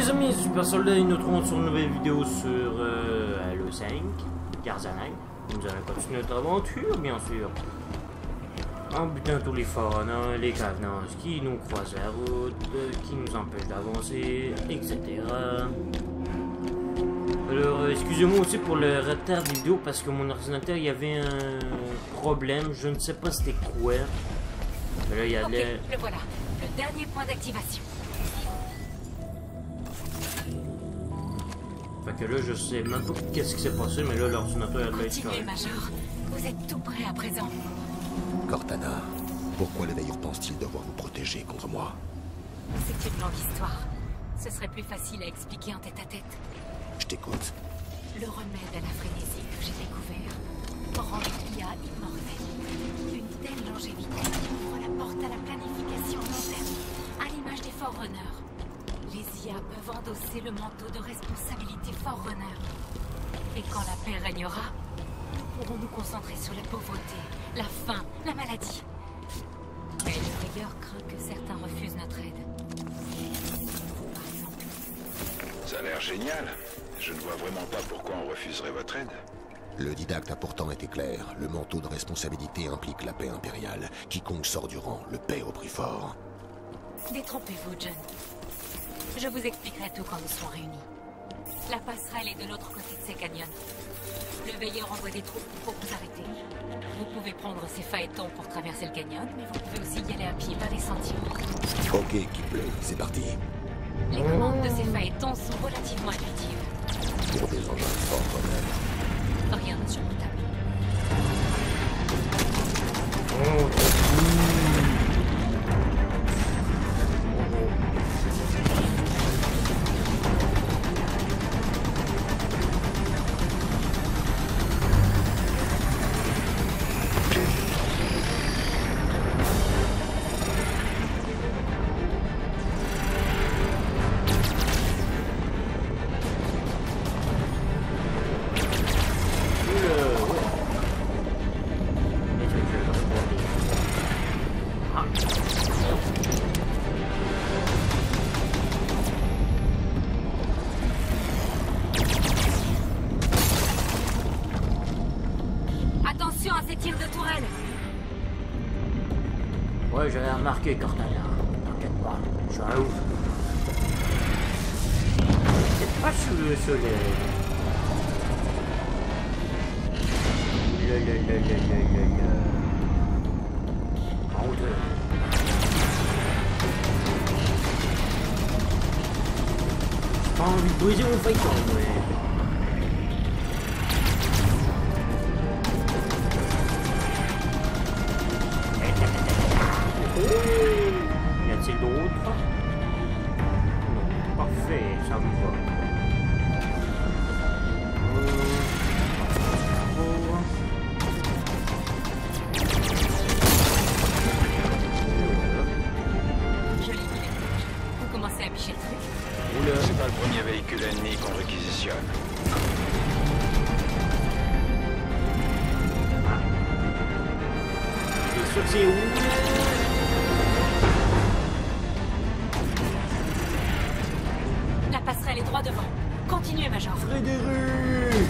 les amis, Super Soldat et nous retrouvons sur une nouvelle vidéo sur Halo 5, Garzanag. Nous allons continuer notre aventure, bien sûr. En butant tous les Forerunners, les Cavenants qui nous croisent la route, qui nous empêchent d'avancer, etc. Alors, excusez-moi aussi pour le retard des vidéos parce que mon ordinateur, il y avait un problème, je ne sais pas c'était quoi. Mais là, il y a le voilà, le dernier point d'activation. Fait que là, je sais même pas qu'est-ce qui s'est passé, mais là, l'ordinateur a l'air Continuez, Major. Vous êtes tout prêt à présent. Cortana, pourquoi les veilleurs pensent-ils devoir nous protéger contre moi? C'est une longue histoire. Ce serait plus facile à expliquer en tête-à-tête. Je t'écoute. Le remède à la frénésie que j'ai découvert rend l'IA immortelle. Une telle longévité ouvre la porte à la planification long terme, à l'image des Forerunners. Les IA peuvent endosser le manteau de responsabilité Forerunner. Et quand la paix régnera, nous pourrons nous concentrer sur la pauvreté, la faim, la maladie. Mais le veilleur craint que certains refusent notre aide. Par exemple. Ça a l'air génial. Je ne vois vraiment pas pourquoi on refuserait votre aide. Le didacte a pourtant été clair. Le manteau de responsabilité implique la paix impériale. Quiconque sort du rang le paie au prix fort. Détrompez-vous, John. Je vous expliquerai tout quand nous serons réunis. La passerelle est de l'autre côté de ces canyons. Le veilleur envoie des troupes pour vous arrêter. Vous pouvez prendre ces phaétons pour traverser le canyon, mais vous pouvez aussi y aller à pied par les sentiers. Ok, équipe bleue, c'est parti. Les commandes de ces phaétons sont relativement intuitives. Pour des engins forts quand même. Rien de surmontable. Attention à ces tirs de tourelle. Ouais, j'avais remarqué, Cortana. T'inquiète pas, je suis un ouf. C'est pas sous le soleil. En hauteur. J'ai pas envie de briser mon phaéton, mais... Y a-t-il d'autres? Non, parfait, ça me va. Joli pilote. Vous commencez à bicher le truc. Oula. C'est pas le premier véhicule ennemi qu'on réquisitionne. C'est sûr que c'est où? La passerelle est droit devant. Continuez, Major. Frédéric!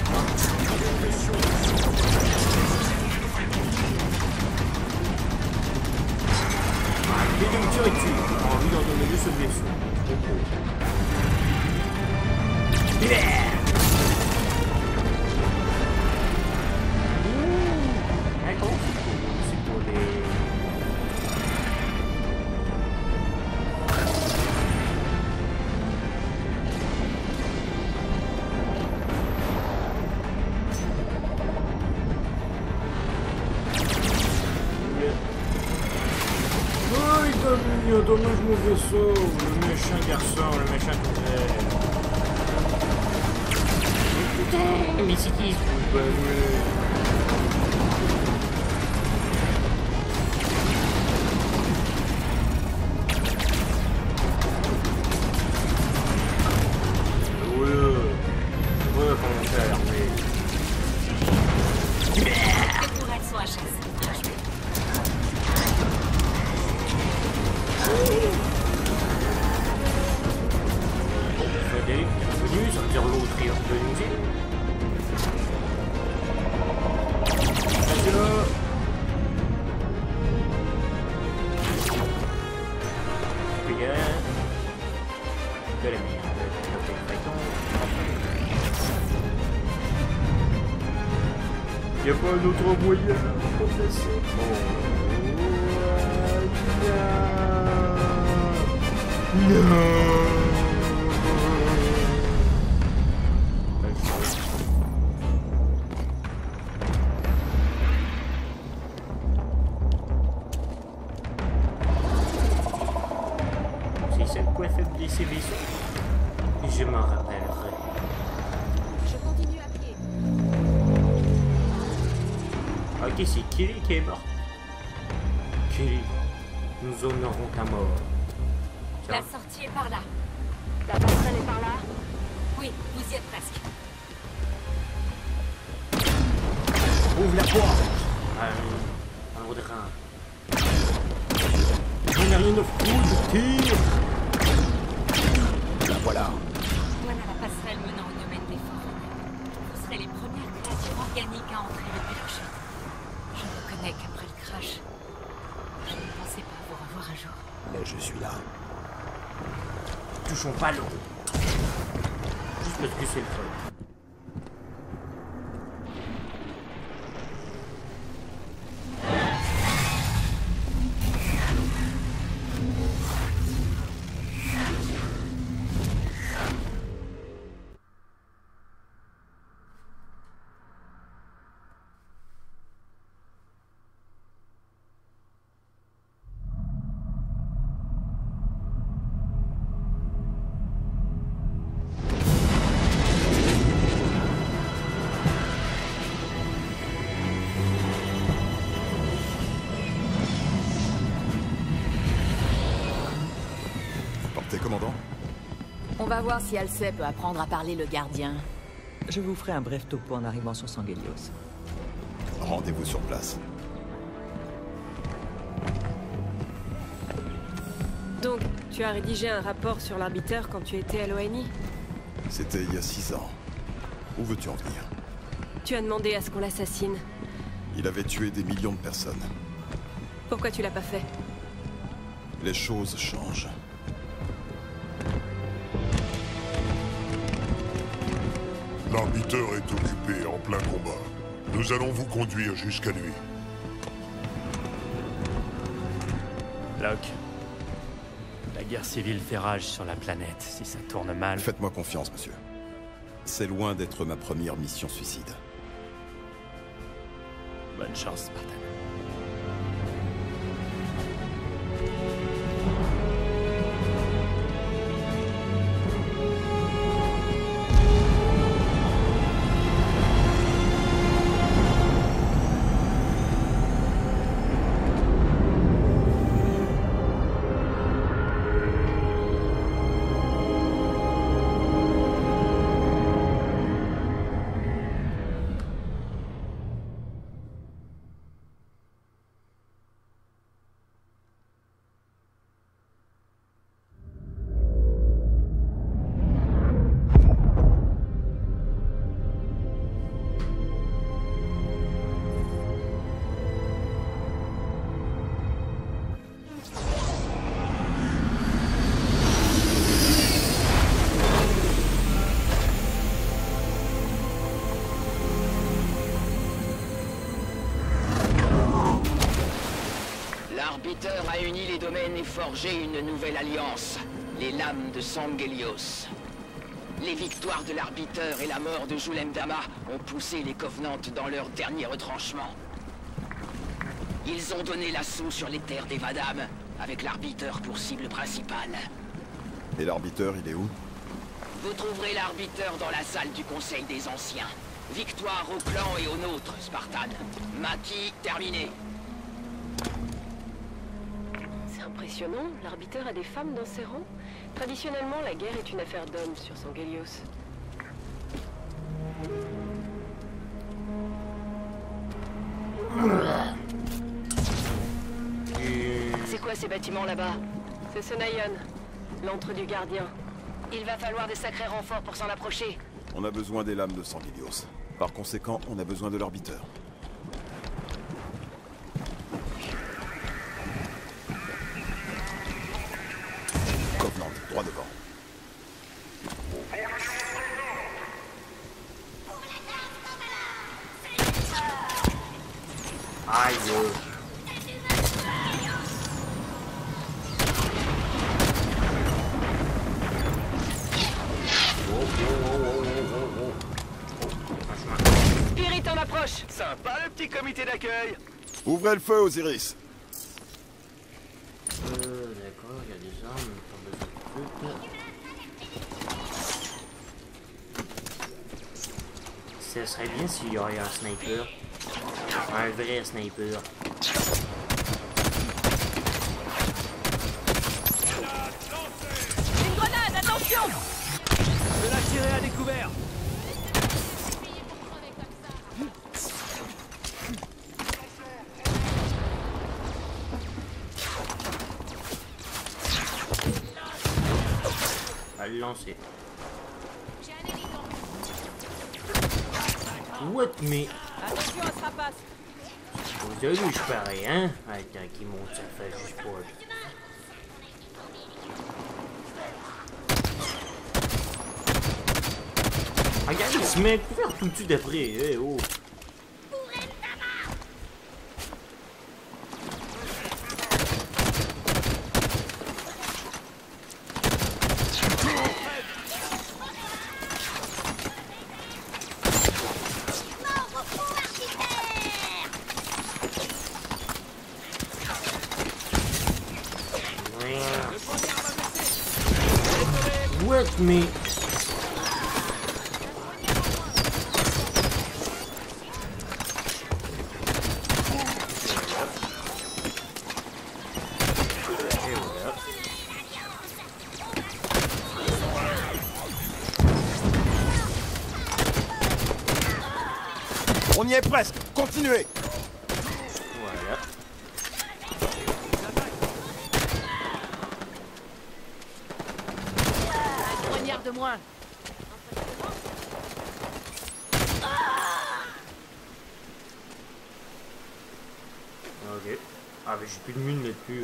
Arrêtez de me tirer dessus. J'ai envie d'en donner deux ce blessure. C'est pour les... Il dommage mon vaisseau, le méchant garçon, le méchant tourelle. Putain, mais c'est qui ce coup de comment faire, mais... Les tourelles sont HS. Venez. Attention. Regarde. De la merde. Y'a pas un autre moyen pour faire ça? Non. C'est ça quoi affaiblir ces vaisseaux? Je m'en rappellerai. Je continue à pied. Ok, c'est Kelly qui est mort. Kelly, nous honorons ta mort. La sortie est par là. La passerelle est par là? Oui, vous y êtes presque. Ouvre la porte. Un audrin. On n'a rien à foutre, tire. La voilà. Voilà la passerelle menant au domaine des forêts. Vous serez les premières créatures organiques à entrer depuis leur chute. Je reconnais qu'après le crash, je ne pensais pas vous revoir un jour. Mais je suis là. Touchons pas l'eau. Juste parce que c'est le fun. Commandant. On va voir si Halsey peut apprendre à parler le gardien. Je vous ferai un bref topo en arrivant sur Sangelios. Rendez-vous sur place. Donc, tu as rédigé un rapport sur l'arbiteur quand tu étais à l'ONI? C'était il y a 6 ans. Où veux-tu en venir? Tu as demandé à ce qu'on l'assassine. Il avait tué des millions de personnes. Pourquoi tu l'as pas fait? Les choses changent. L'arbiteur est occupé en plein combat. Nous allons vous conduire jusqu'à lui. Locke. La guerre civile fait rage sur la planète. Si ça tourne mal... Faites-moi confiance, monsieur. C'est loin d'être ma première mission suicide. Bonne chance, Spartan. L'arbiteur a uni les domaines et forgé une nouvelle alliance, les lames de Sangelios. Les victoires de l'arbiteur et la mort de Julem Dama ont poussé les Covenants dans leur dernier retranchement. Ils ont donné l'assaut sur les terres des Vadam, avec l'arbiteur pour cible principale. Et l'arbiteur, il est où? Vous trouverez l'arbiteur dans la salle du Conseil des Anciens. Victoire au clan et au nôtre, Spartan. Maquis, terminé. C'est impressionnant, l'arbiteur a des femmes dans ses rangs. Traditionnellement, la guerre est une affaire d'hommes sur Sangelios. C'est quoi ces bâtiments là-bas? C'est Sonayon, l'antre du gardien. Il va falloir des sacrés renforts pour s'en approcher. On a besoin des lames de Sanguelios. Par conséquent, on a besoin de l'orbiteur. Covenant, droit devant. Aïe. Spirit en approche. Sympa le petit comité d'accueil. Ouvrez le feu, Osiris. D'accord, il y a des armes, pas besoin de trucs. Ce serait bien s'il y aurait un sniper. Un vrai sniper. Une grenade, attention! Je vais la tirer à découvert. À le lancer. What me? Attention à ce rapace! Vous avez vu, je parais, hein? Attends, qui monte, ça fait juste pour... Regarde, il se met couvert tout dessus d'après, eh oh! What me? On y est presque. Continuez. Voilà. Un grognard de moins! Ok. Ah mais j'ai plus de mine là-dessus.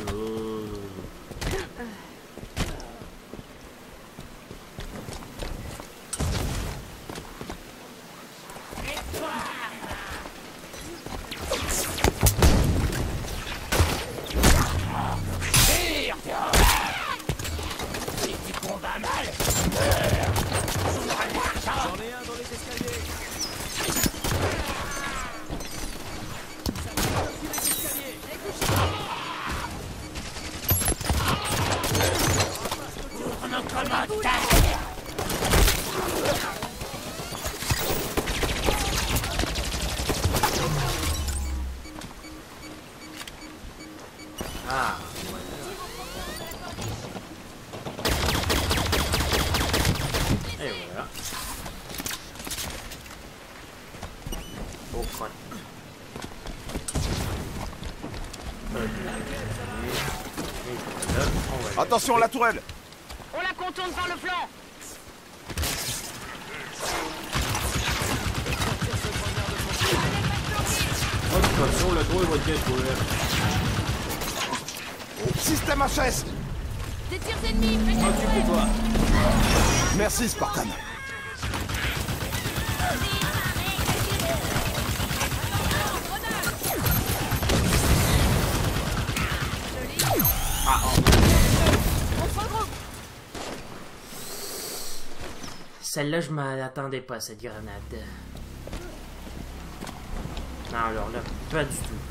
J'en ai un dans les escaliers. Ah, voilà. Et voilà. Oh, crotte. Attention, la tourelle. On la contourne par le flanc. Oh, de toute façon, la tour est votre gueule, Système HS. Des tirs ennemis! Occupe-toi. Merci, Spartan. Celle-là, je m'en attendais pas, cette grenade. Non, alors là, pas du tout.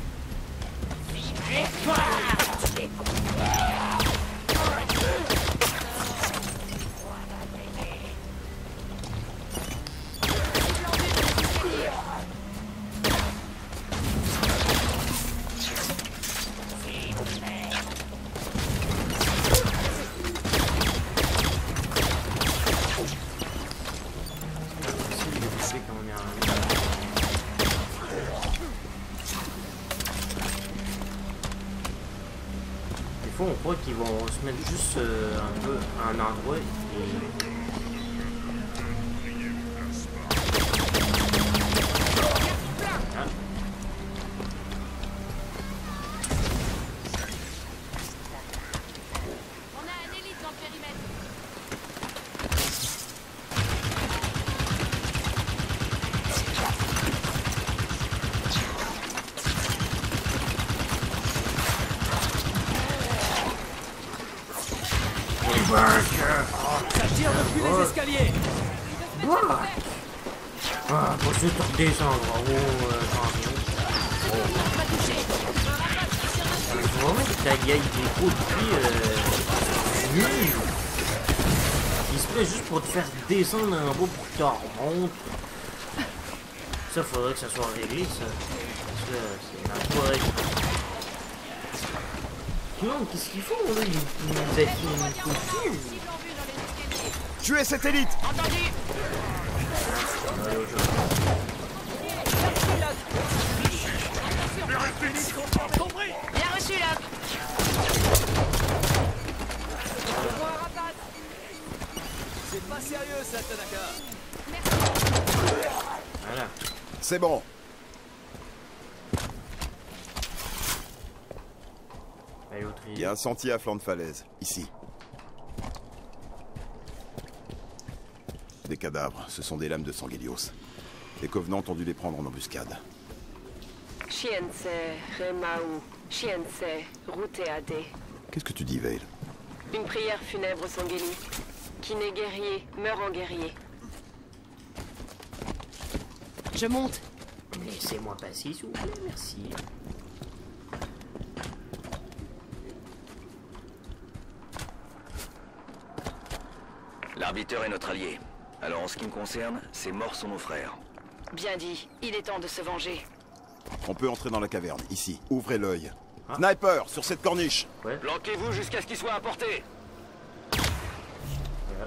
On croit qu'ils vont se mettre juste un peu à un endroit et... Ça tire depuis les escaliers. What? Ah, pour se redescendre en haut, je vois que ta vieille déco depuis nul. Il se plaît juste pour te faire descendre en bas pour que tu remontes. Ça, faudrait que ça soit réglé, ça. Parce que c'est n'importe quoi. Non, qu'est-ce qu'ils font, là? Ils nous affinent une couture. Tuez cette élite! Entendu! Bien reçu, là! C'est pas sérieux, ça, Tanaka. Voilà. C'est bon. Il y a un sentier à flanc de falaise, ici. Des cadavres, ce sont des lames de Sanghelios. Les Covenants ont dû les prendre en embuscade. Chiense, Remaou, Chiense, Ruteade. Qu'est-ce que tu dis, Veil? Une prière funèbre Sangheli. Qui naît guerrier, meurt en guerrier. Je monte. Laissez-moi passer, s'il vous plaît, merci. L'arbiteur est notre allié. Alors en ce qui me concerne, ces morts sont nos frères. Bien dit, il est temps de se venger. On peut entrer dans la caverne, ici. Ouvrez l'œil. Ah. Sniper, sur cette corniche. Ouais. Planquez-vous jusqu'à ce qu'il soit à portée. Voilà.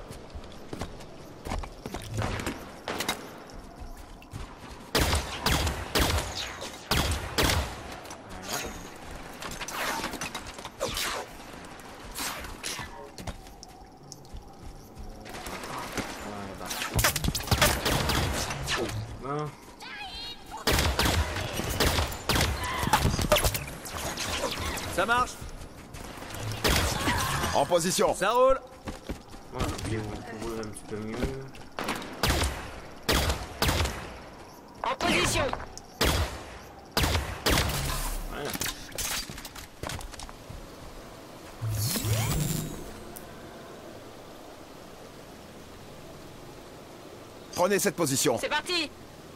Ça marche. En position. Ça roule. Moi, je vais vous couvrir un petit peu mieux. En position. Voilà. Prenez cette position. C'est parti.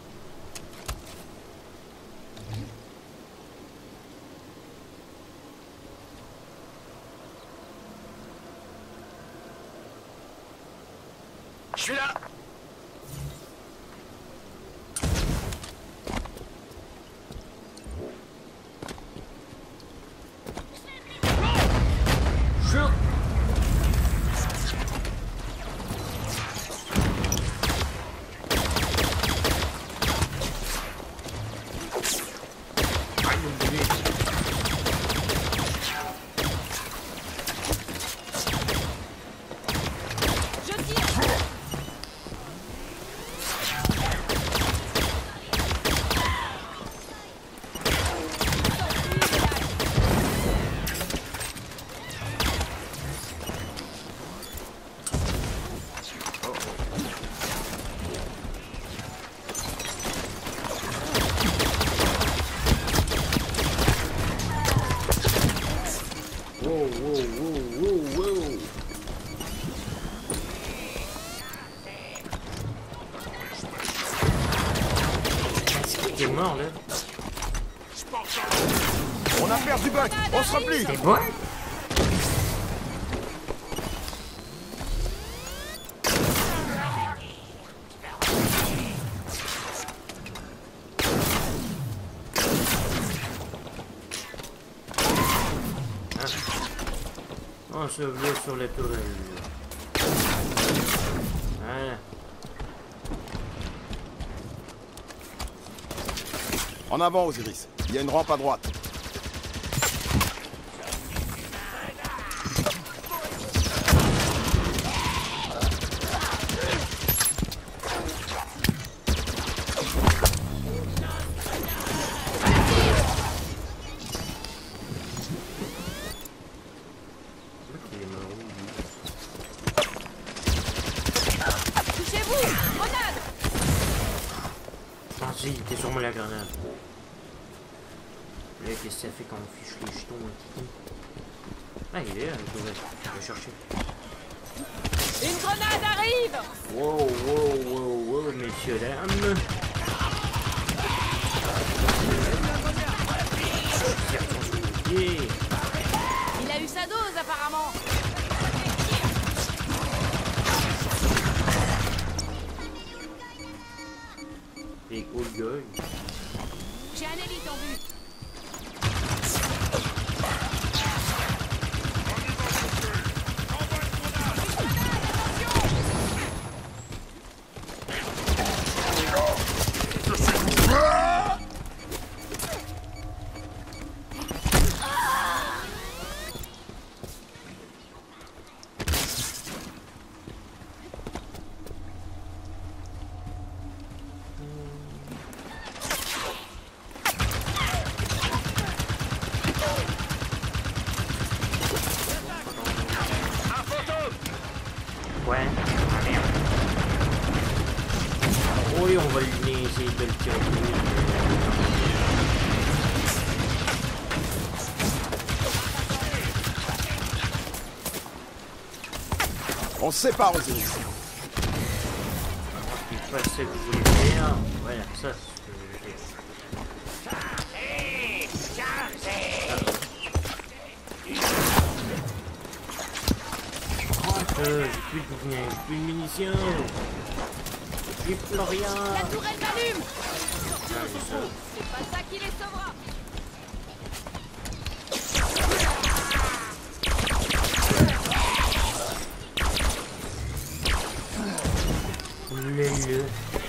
Je suis là. T'es mort là. On a perdu Buck. On se replie. C'est bon. On se veut sur les tourelles. Voilà. En avant, Osiris. Il y a une rampe à droite. Il était sûrement la grenade. Là, qu'est-ce que ça fait quand on fiche les jetons? Ah, il est là, je vais chercher. grenade arrive! Wow, wow, wow, wow, messieurs, dames. Il a eu sa dose, apparemment. Et cool gueule. J'ai un élite en vue. Ouais, ah merde. Oui, on va lui essayer de le tirer. On se sépare, Osiris. C'est pas ce que je voulais faire. Voilà, ça, c'est ce que je voulais faire. J'ai plus de munitions. J'ai plus rien. La tourelle m'allume. C'est pas ça qui les sauvera. Le.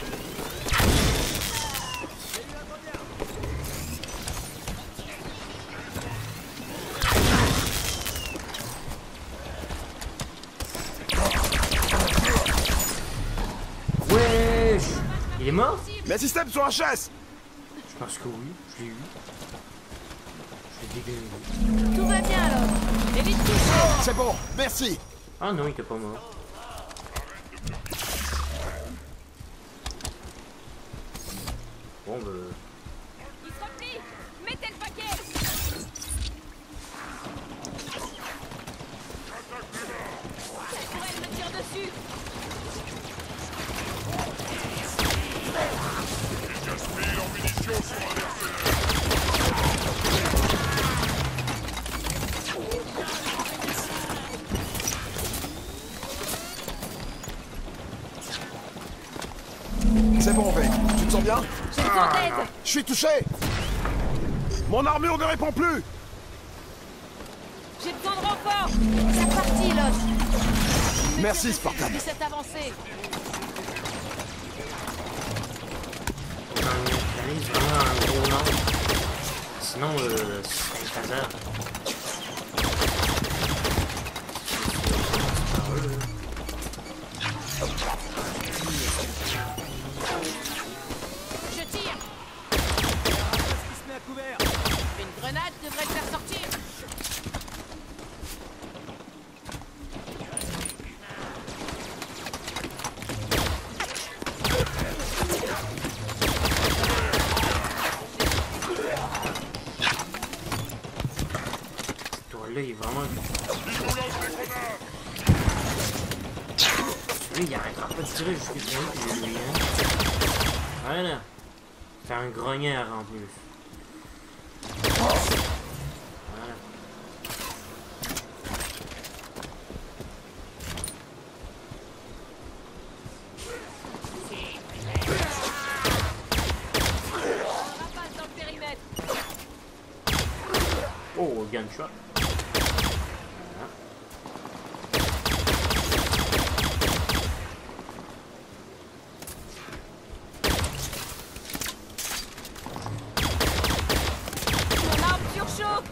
Wesh! Il est mort? Mes systèmes sont HS! Je pense que oui, je l'ai eu. Je l'ai dégagé. Tout va bien alors. Évite tout. C'est bon, merci! Ah non, il était pas mort. Bon, bah. Il se replie. Mettez le paquet. La tourelle me tire dessus. Gaspille en munitions sur un mercenaire. C'est bon, Vec. Tu te sens bien? J'ai besoin d'aide. Je suis touché! Mon armure ne répond plus! J'ai besoin de renfort. C'est parti, Lost. Merci, Spartan. De cette avancée. C'est vraiment un gros nom. Sinon, c'est un hasard. Je tire. Une grenade devrait le faire sortir. Là, il est vraiment. Lui, il arrêtera pas de tirer jusqu'à ce que lui, hein. Voilà. C'est un grognard en plus. Voilà. Ramasse dans le périmètre. Oh, gunshot. Mon arme surchauffe.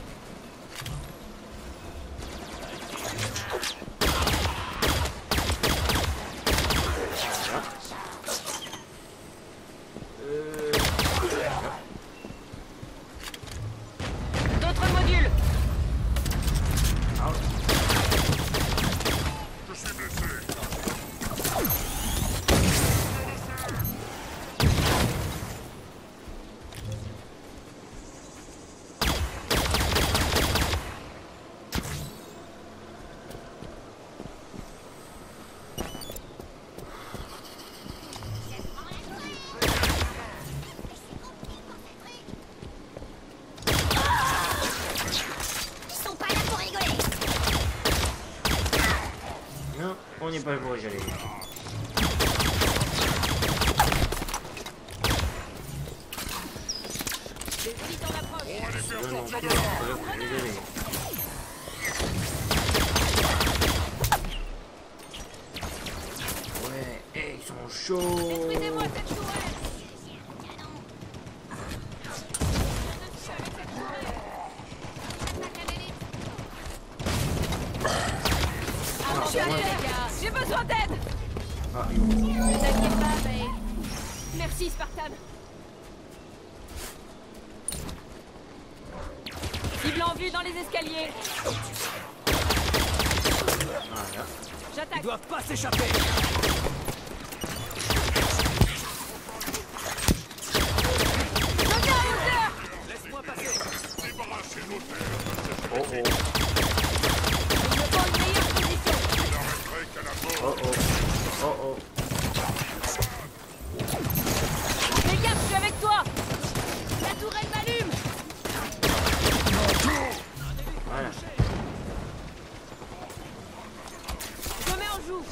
D'autres modules. Ouais, ils sont chauds. Détruisez-moi cette tourelle. J'ai besoin d'aide. Ne t'inquiète pas, Bale. Merci, Spartan. Cible en vue dans les escaliers. J'attaque. Ils doivent pas s'échapper. Laisse-moi passer. Oh oh. Il me faut une meilleure position. Oh oh. Oh oh. Fais gaffe, je suis avec toi. La tourelle m'allume. Voilà. Je mets en joue.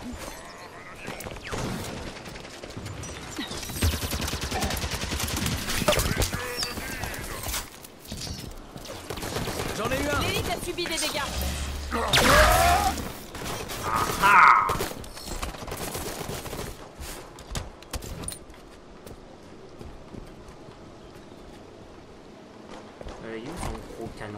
J'en ai eu un. L'élite a subi des dégâts. Ah. Il y a son gros canon.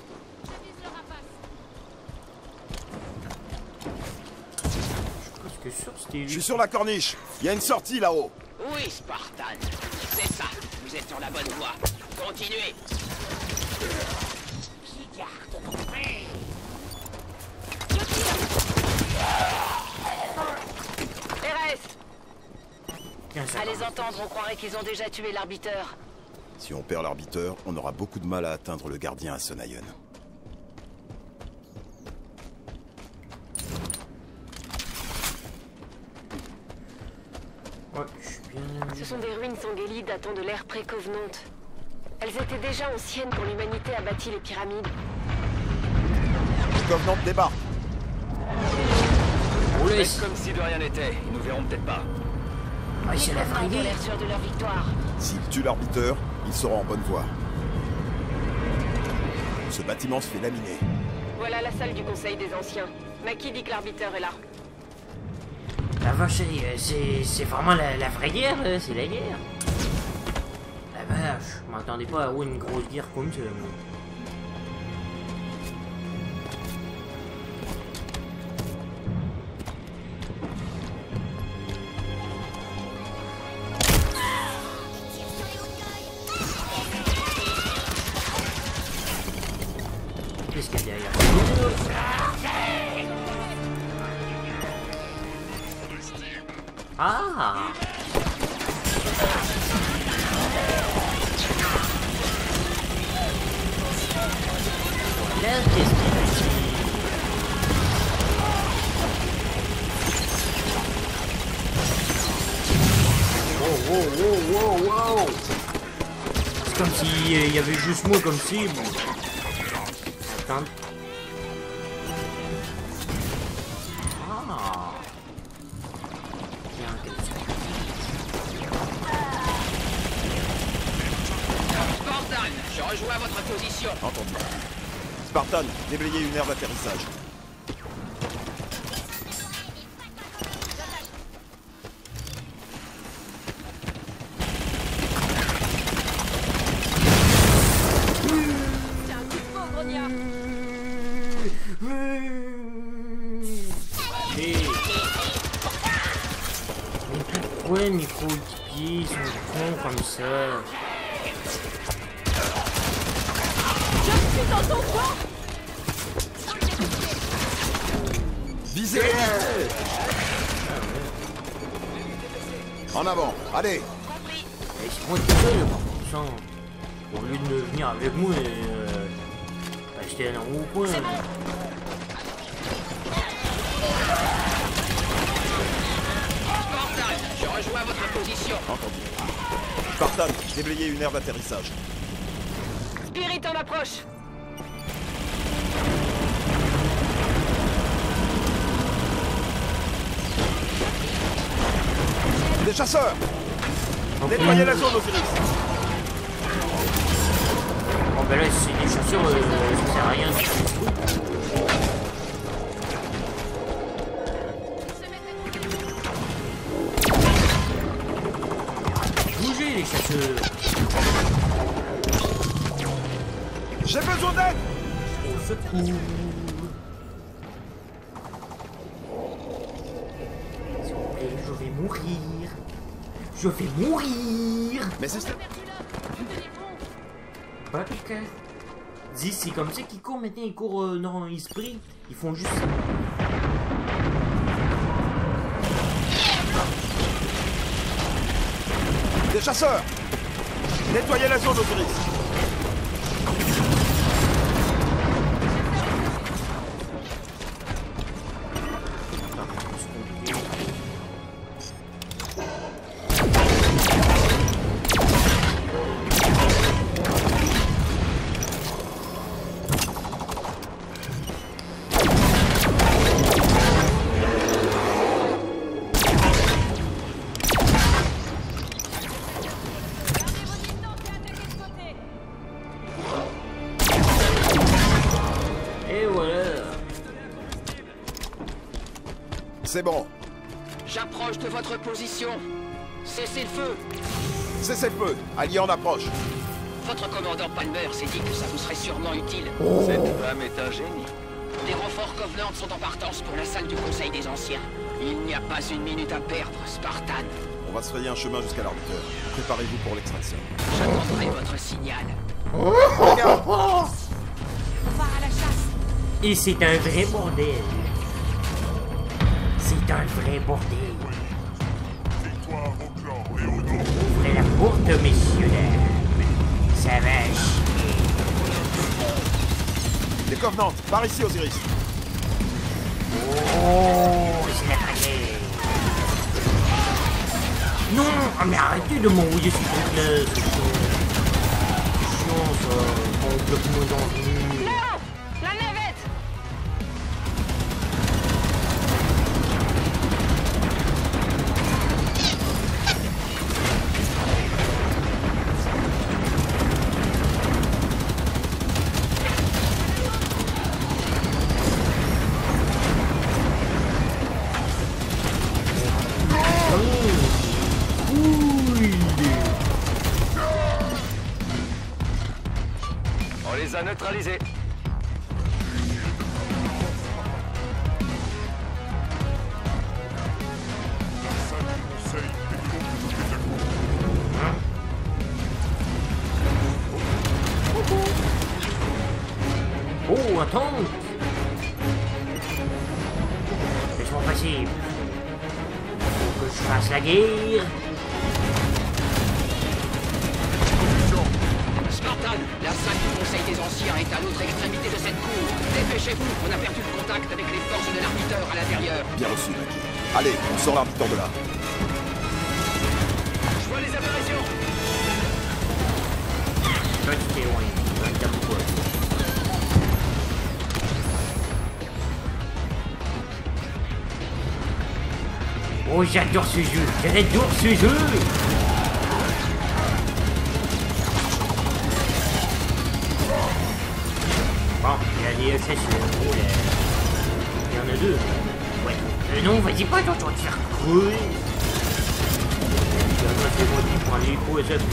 Je suis sûr que c'était lui. Je suis sur la corniche. Il y a une sortie là-haut. Oui, Spartan. C'est ça. Vous êtes sur la bonne voie. Continuez. Qui garde mon frère? RS. À les entendre, on croirait qu'ils ont déjà tué l'arbiteur. Si on perd l'arbiteur, on aura beaucoup de mal à atteindre le gardien à Sonayon. Ouais, je suis bien. Ce sont des ruines Sangheili datant de l'ère pré-Covenant. Elles étaient déjà anciennes quand l'humanité a bâti les pyramides. Le Covenant débarque. Faites comme si de rien n'était. Ils nous verront peut-être pas. Ah, c'est la vraie Ils ont guerre. l'air sûrs de leur victoire. S'ils tuent l'arbiteur, ils seront en bonne voie. Ce bâtiment se fait laminer. Voilà la salle du Conseil des Anciens. Maki dit que l'arbiteur est là. La vache, c'est vraiment la vraie guerre, c'est la guerre. La vache, je m'attendais pas à avoir une grosse guerre comme ça, moi. Qu'est-ce qu'il y a derrière? Ah! Là, qu'est-ce qu'il y a ici? Wow! C'est comme s'il y avait juste moi comme cible. Attends. Ah. Tiens, Spartan, je rejoins votre position. Entendu. Spartan, déblayez une aire d'atterrissage. C'est un coup de faux, grognard. Mais pourquoi mes coéquipiers sont cons comme ça? Je suis dans ton coin. Visez! En avant, allez! Et c'est moi tout seul, par contre, ça. Au lieu de venir avec moi et acheter un haut point. C'est bon. Spartan, je rejoins votre position. Entendu. Spartan, déblayez une aire d'atterrissage. Spirit en approche. Des chasseurs! Okay. Nettoyez la zone, Osiris! Bon ben là, c'est des chasseurs, ça sert à rien. Bougez les chasseurs! J'ai besoin d'aide! Au secours! Je vais mourir! Je vais mourir! Mais c'est... Pas piquant. Dis, c'est comme ça qu'ils courent maintenant, ils courent, non, ils sprintent. Ils font juste ça. Des chasseurs! Nettoyez la zone, Osiris! C'est bon. J'approche de votre position. Cessez le feu. Cessez le feu. Allié en approche. Votre commandant Palmer s'est dit que ça vous serait sûrement utile. Cette femme est un génie. Des renforts Covenant sont en partance pour la salle du Conseil des Anciens. Il n'y a pas une minute à perdre, Spartan. On va se frayer un chemin jusqu'à l'arbiteur. Préparez-vous pour l'extraction. J'attendrai votre signal. Regarde. On part à la chasse. Et c'est un vrai bordel. C'est un vrai bordel. Victoire au clan et au nom. Ouvrez la porte, messieurs, dames. Ça va chier. Les Covenants, par ici, Osiris. Oh, c'est la traînée. Non, ah, mais arrêtez de m'envoyer ce truc-là. C'est chiant, ça. On bloque nos envies. Non! La navette! On les a neutralisés. Oh, attends! Laisse-moi passer. Faut que je fasse la guerre. Spartan, la salle du Conseil des Anciens est à l'autre extrémité de cette cour. Dépêchez-vous, on a perdu le contact avec les forces de l'arbiteur à l'intérieur. Bien reçu, Mackie. Allez, on sort l'arbiteur de là. Je vois les apparitions. Toi, tu t'es loin. T'as beaucoup. Oh, j'adore ce jeu. J'adore ce jeu. Bon, il y a des chasseurs. Oh là. Il y en a deux. Ouais. Non, vas-y pas, toi, tu vas te faire crever. C'est moi qui prends les pauses up.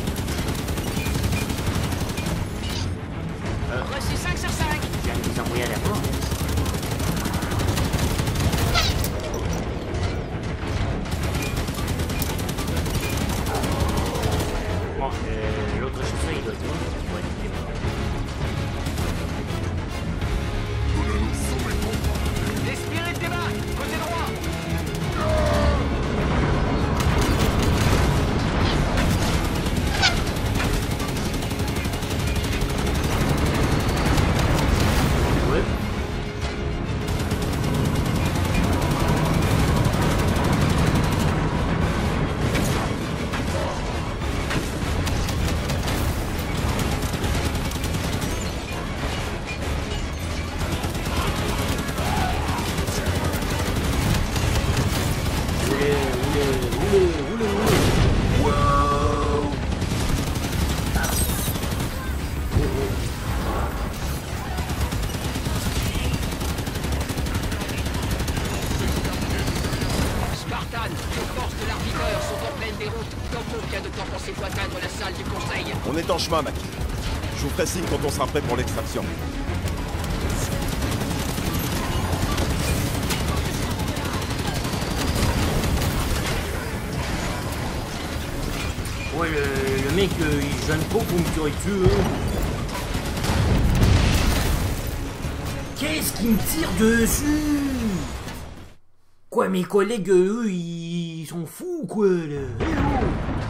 Reçu 5 sur 5. Je viens de les envoyer à la mort. Bon, l'autre chasseur, il doit être mort. Ouais, il est mort. Nous ne nous soumettrons pas. Les spirites débarquent. Côté droit. Ouais. Wow. Spartan, les forces de l'arbiteur sont en pleine déroute. Combien de temps pensez-vous atteindre la salle du conseil? On est en chemin, Mackie. Je vous ferai signe quand on sera prêt pour l'extraction. Ouais, le mec, il gêne pas pour me tirer dessus, hein. Qu'est-ce qui me tire dessus? Quoi, mes collègues, eux, ils sont fous, quoi, là. Hello.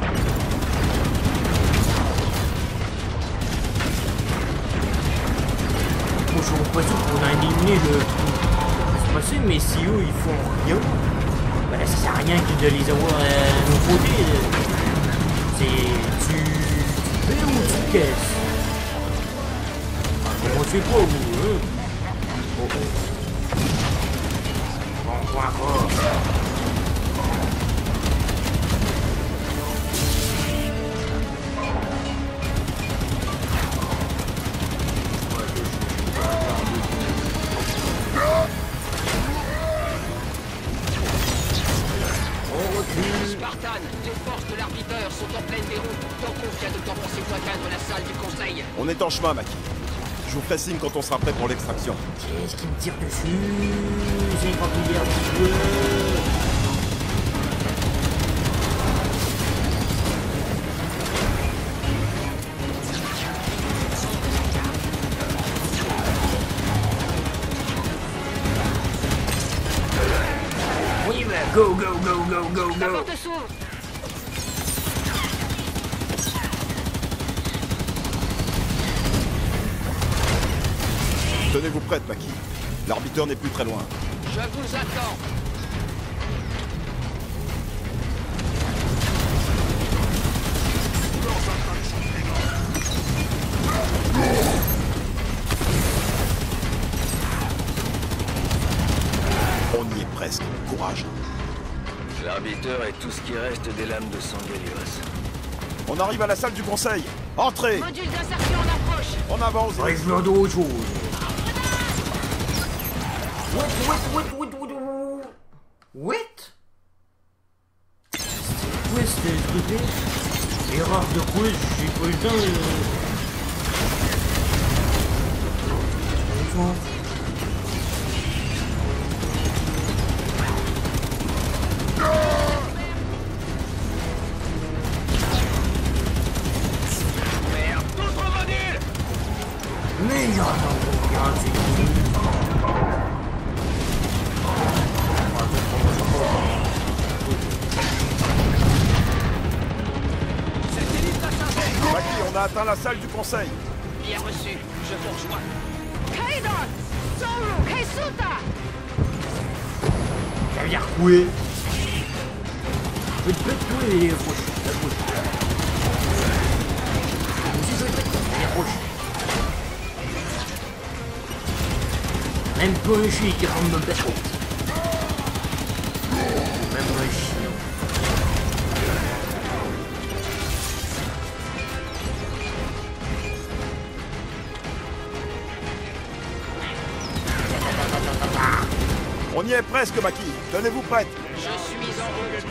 Moi, je suis pas sûr qu'on a éliminé le... C'est possible, mais si eux, ils font rien, bah là, ça sert à rien de les avoir à nos côtés. C'est... Tu fais ou tu caisses? Comment tu fais quoi, vous, hein? Oh, oh. Bon, quoi encore? Spartan, les forces de l'arbiteur sont en pleine déroute. Dans combien de temps pensez-vous atteindre la salle du conseil? On est en chemin, Mackie. Je vous ferai signe quand on sera prêt pour l'extraction. Qu'est-ce qui me tire dessus? C'est pas plusieurs petits joueurs. Oui, bah, go, go, go, go, go, La go. porte s'ouvre. Tenez-vous prête, Mackie. L'arbiteur n'est plus très loin. Je vous attends. On y est presque. Courage. L'arbiteur est tout ce qui reste des lames de Sangelios. On arrive à la salle du conseil. Entrez. Module d'insertion en approche. En avance. Ouais, je veux d'autres choses. What? C'est quoi ce truc-là? Erreur de quiz, j'ai pas eu le temps. Merde, d'autres modules! Mais il y en a aucun, c'est qui? Mackie, on a atteint la salle du conseil. Bien reçu. Je vous rejoins. Kaidon! Soru! Keisuta! Ça veut dire quoi? Je vais te péter tous les roches. La roche. Aussi, je vais te péter les roches. Même pas un chien qui rentre me battre. Même pas un chien. On y est presque, Mackie. Tenez-vous prête. Je suis en route.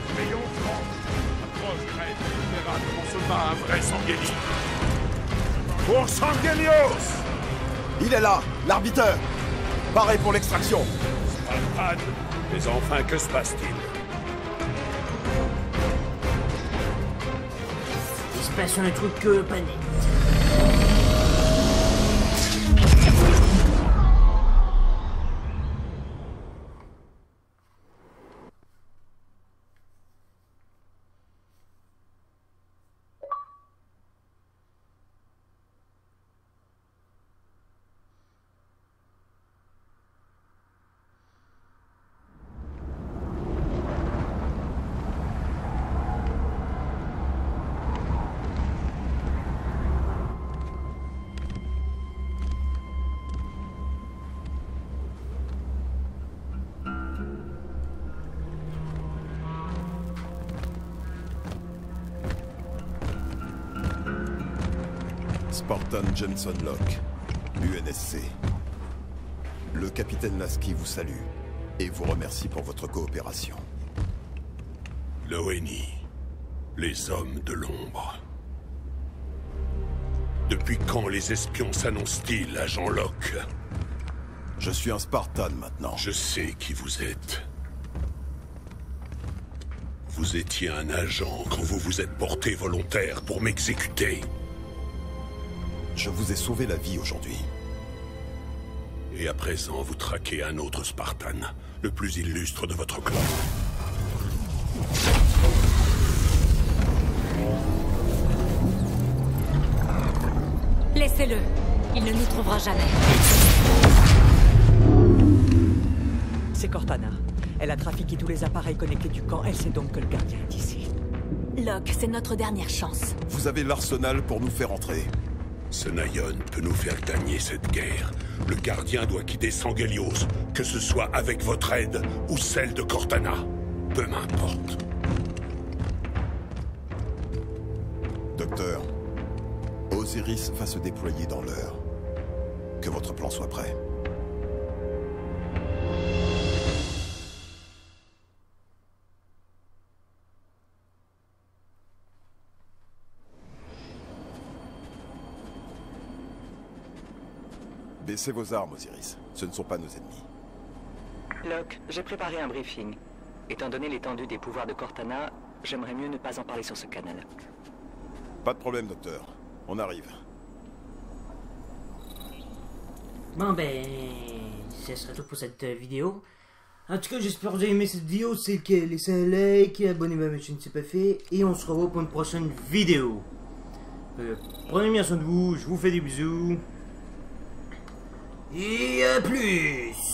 On se bat un vrai Sangheili. Pour Sangelios! Il est là, l'arbiteur. Pareil pour l'extraction. Spartan, mais enfin, que se passe-t-il? Il se passe un truc pas net. Spartan Jensen Locke, UNSC. Le capitaine Lasky vous salue et vous remercie pour votre coopération. L'ONI, les hommes de l'ombre. Depuis quand les espions s'annoncent-ils, agent Locke? Je suis un Spartan maintenant. Je sais qui vous êtes. Vous étiez un agent quand vous vous êtes porté volontaire pour m'exécuter. Je vous ai sauvé la vie aujourd'hui. Et à présent, vous traquez un autre Spartan, le plus illustre de votre clan. Laissez-le. Il ne nous trouvera jamais. C'est Cortana. Elle a trafiqué tous les appareils connectés du camp. Elle sait donc que le gardien est ici. Locke, c'est notre dernière chance. Vous avez l'arsenal pour nous faire entrer. Ce Naïon peut nous faire gagner cette guerre. Le gardien doit quitter Sanghelios, que ce soit avec votre aide ou celle de Cortana. Peu m'importe. Docteur, Osiris va se déployer dans l'heure. Que votre plan soit prêt. Baissez vos armes, Osiris. Ce ne sont pas nos ennemis. Locke, j'ai préparé un briefing. Étant donné l'étendue des pouvoirs de Cortana, j'aimerais mieux ne pas en parler sur ce canal. Pas de problème, docteur. On arrive. Bon ben, ce serait tout pour cette vidéo. En tout cas, j'espère que vous avez aimé cette vidéo. C'est le cas, laissez un like, abonnez-vous à ma chaîne si ce n'est pas fait. Et on se revoit pour une prochaine vidéo. Prenez bien soin de vous, je vous fais des bisous. Et à plus.